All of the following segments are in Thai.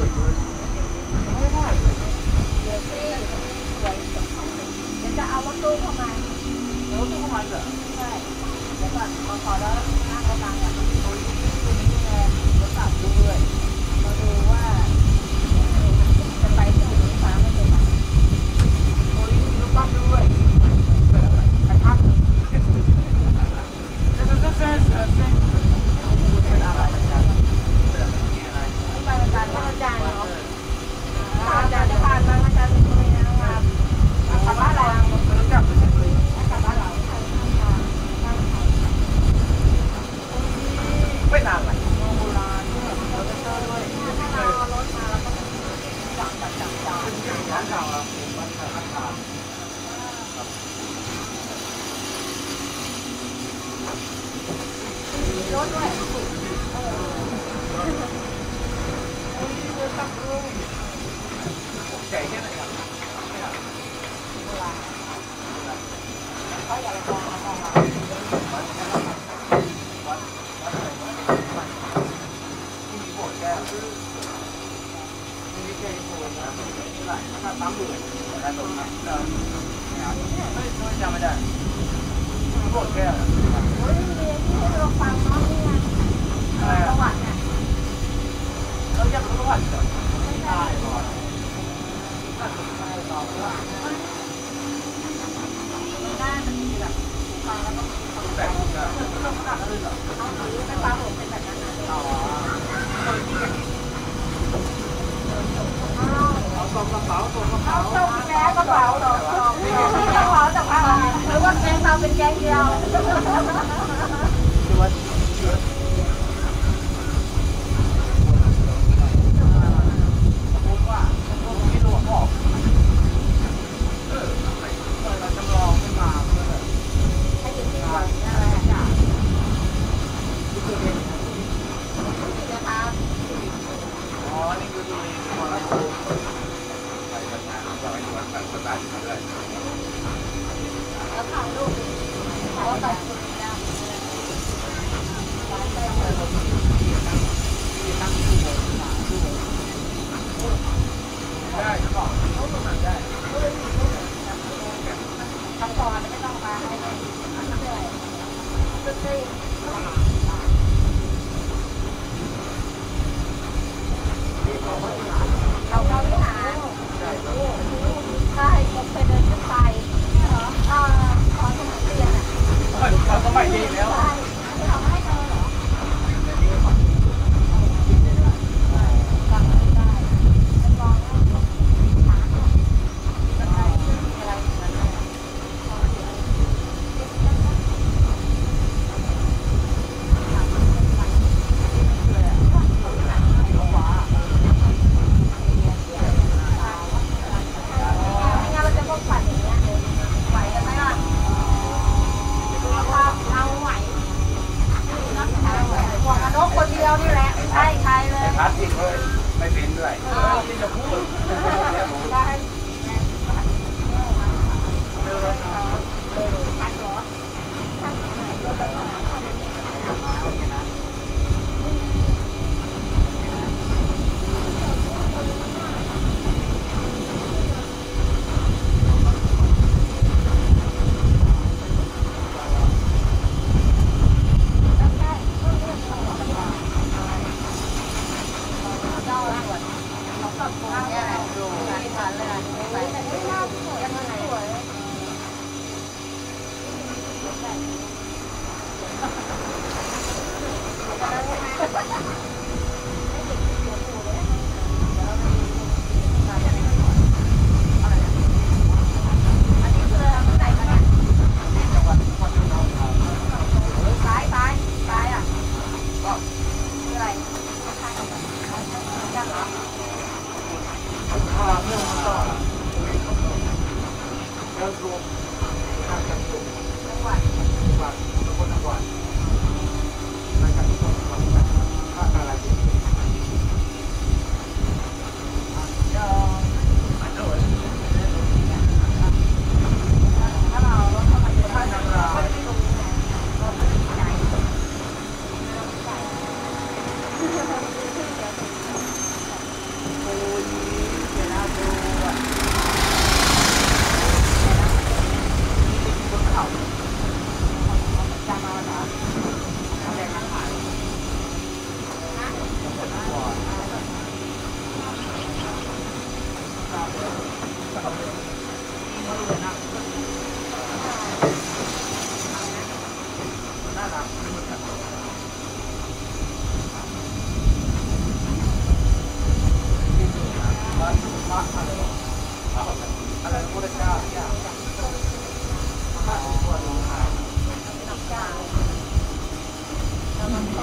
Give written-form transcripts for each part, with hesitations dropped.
จะเอารถตู้เข้ามาเหรอใช่เดี๋ยวก่อนขอแล้วนั่งกำลังอ่ะมันมีตัวนี้ไงรถกลับด้วยมาดูว่าจะไปที่ไหนฟ้าไม่เป็นไรตัวนี้มีรถกลับด้วยกระทับเป็นอะไรกันไปวันจันทร์วันจันทร์เนาะอาจารย์จะผ่านมาอาจารย์เป็นคนงานกลับบ้านเรากลับบ้านเราไม่นานเลยโบราณเนี่ยเราจะเจอด้วยถ้าเรารถมาแล้วก็จับร้านเก่าเราบ้านข้างทางมีรถด้วยตั้งรุ่งใจแค่ไหนครับโบราณเขาอยากลองมาลองมีโบสถ์แก้วมีวิเศษโบสถ์นะนี่แหละถ้าตั้งหมื่นได้ตรงนั้นไม่จำไม่ได้โบสถ์แก้วโอ้ยมีที่ให้เราฟังเนาะนี่ไงประวัติเนี่ยเราอยากรู้ประวัติเหรอไม่ได้ก่อนได้ต่อว่าได้มันมีแบบฟังแล้วก็แบบต้องตัดอะไรเหรอเอาหรือไม่ฟังผมเป็นแบบนั้นนะเอาส่งกระเป๋าส่งกระเป๋าส่งแกกระเป๋าเหรอกระเป๋าจากทางหรือว่าแกงเราเป็นแกงเดียว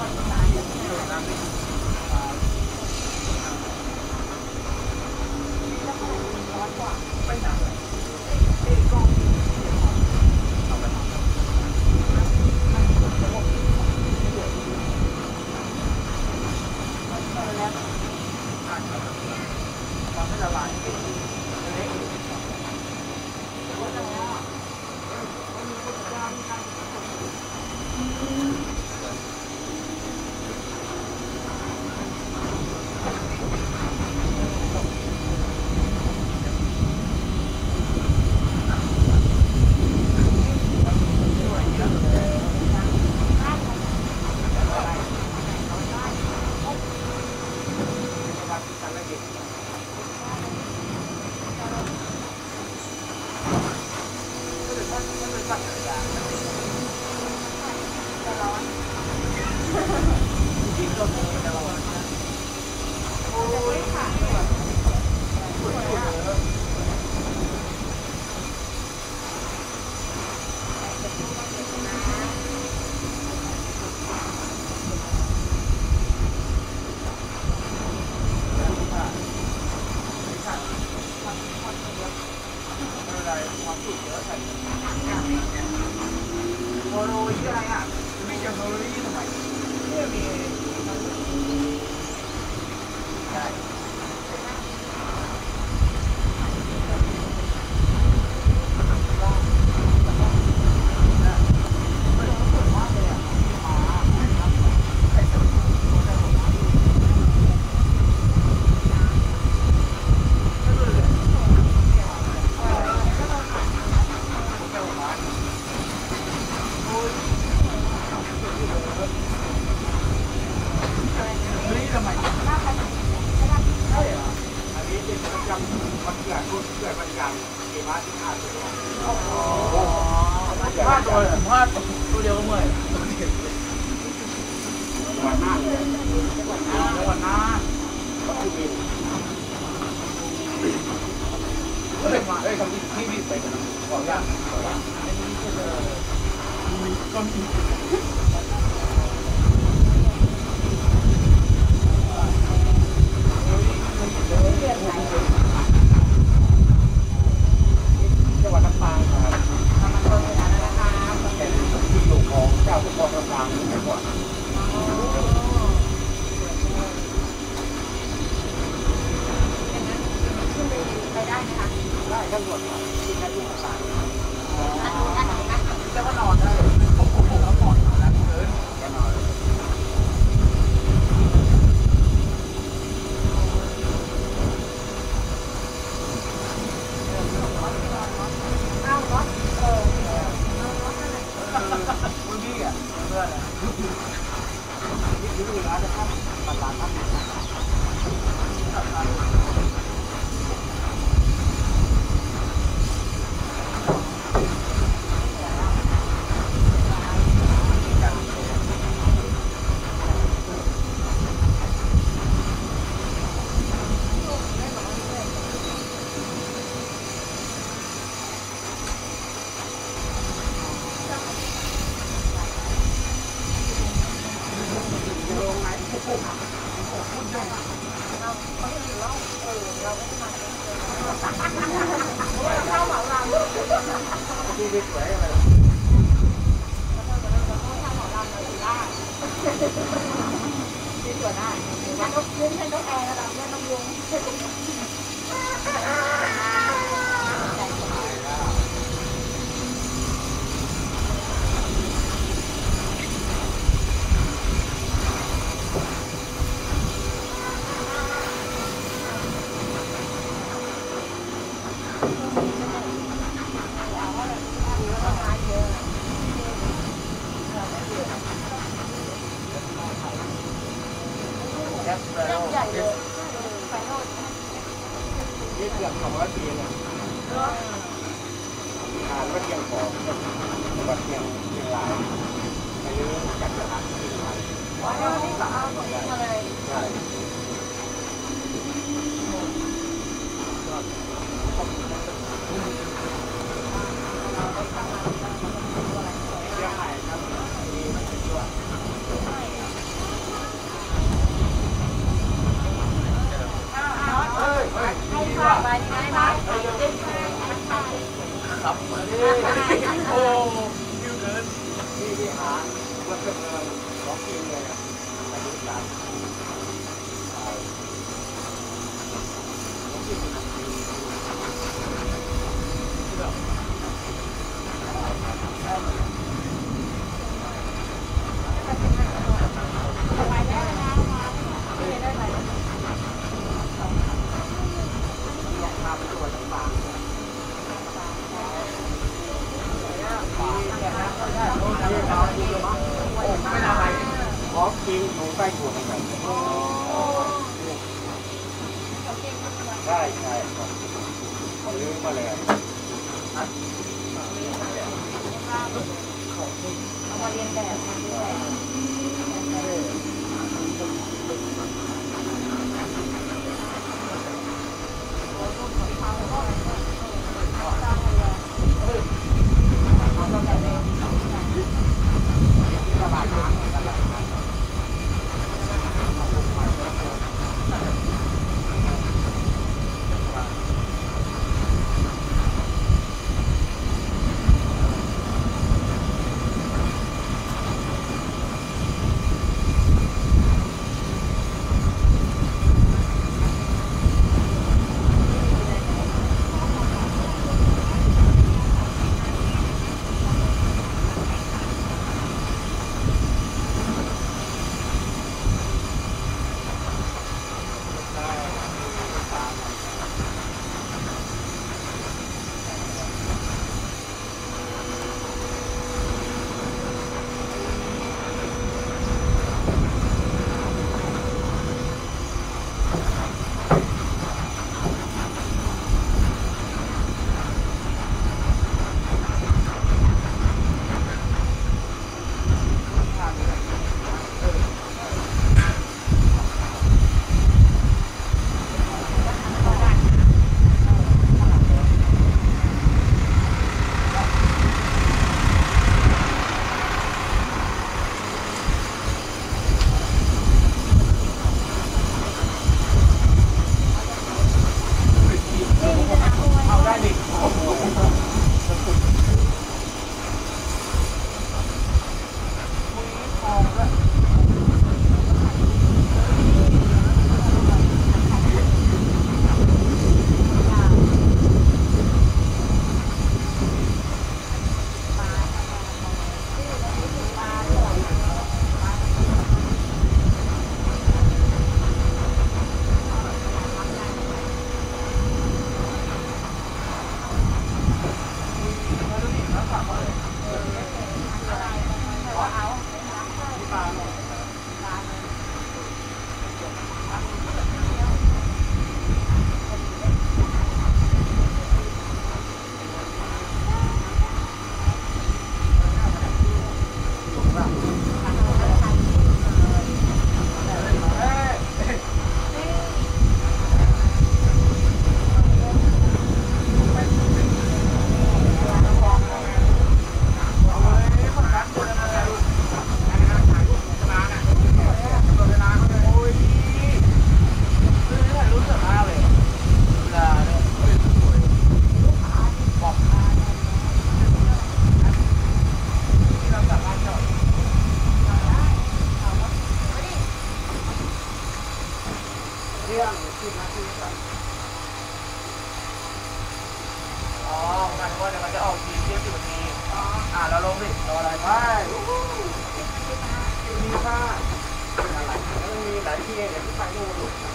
โมโนที่อะไรอ่ะไม่จะโมโนที่ทำไมเนี่ยมีได้ ตัวเดียวก็เมื่อยวันหน้าวันหน้าก็เลยมาคำที่พี่ไปกันบอกยากก็มีจังหวัดลำปางครับเป็นที่อยู่ของเจ้าผู้ปกครองลำปางสมัยก่อนไปได้ไหมคะได้ทั้งหมดที่ชั้นที่สามอันไหนนะจะว่านอนได้ผมแล้วนอนแล้วเดินจะนอนอ้าวรถคุณพี่อ่ะเพื่อนอ่ะนี่คือร้านจะทำร้านทำที่สวยอะไรที่สวนได้แล้วนกยุงให้นกแอร์ระดับแม่นกยุงนี่เกือบ200 ปีเลยทานวัดเชียงของวัดเชียงรายไปรื้อจากสถานที่ใหม่อ๋อนี่ก็เอาของนี้มาเลยใช่เชียงใหม่ครับมีมันเป็นด้วยอกกิ้งลงใต้ถั่วนะครับใช่ใช่ครับลืมมาเลยเอามาเรียนแบบมาด้วยว่าเดี๋ยวมันจะออกทีเที่ยง10 นาทีเราลงดิรออะไรไปมีค่ะอะไรแล้วมันมีหลายที่เดี๋ยวที่ไปนู่น